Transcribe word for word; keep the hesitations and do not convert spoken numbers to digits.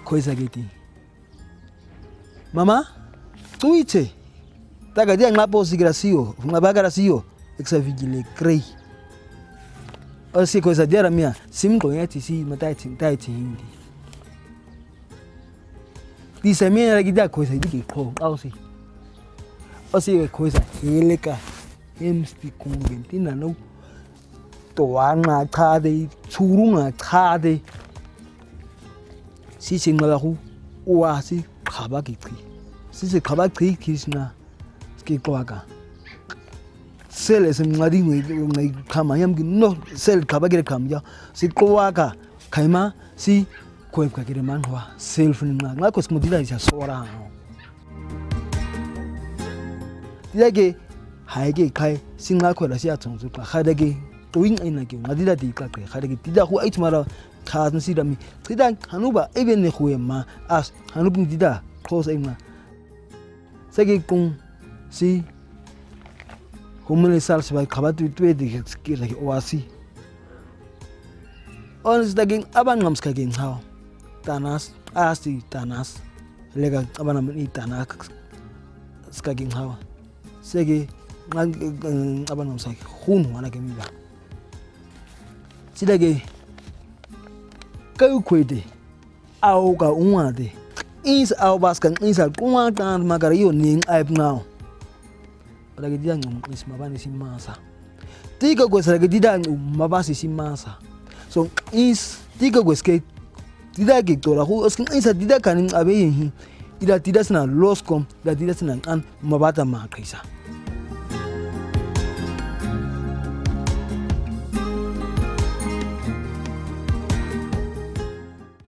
khoisa geti mama tuithe taka dia ngapo sikira siyo ngabakara siyo eksavigile grey osi khoisa dia ramia simgo yathi si matathi tathi hindi disemina la gida khoisa diki qho awusi osi khoisa heleka emsti kungentina no toanga chade churunga chade sisi ngalagu uwasi khaba gichi sisi khaba gichi kishna skiqwaka sele semncadi ngi khama yam no sel khaba gire khamya siqwaka khaima si kwebka gire manwa self nqa ngakho simudila isa sora dilage haige khai singakho la siya tsongzu xa khadage toing ina ke ngadila di ka ke khadage tida khu ait mara khazn sidami tida hanuba even ne khuema as hanub dida khos ina sege kung si humne sals ba khabatu twe di skira oasi ons daging aban ngams ka ging haw tanas asi tanas lega abana ni tanas ska ging haw sege aban ngams ka khun wana ke miba sidage kau kwede au ka unwade is au baskan isa kunwa tan magariyo ning aib now lagi dia ngum is mabani simasa tiga gos lagi dia ngum mabasi simasa so is tiga gos ke tidak gitu lah aku asking isa tidak kan abe yin tidak tidak sana loskom tidak tidak sana an mabata ma kaisa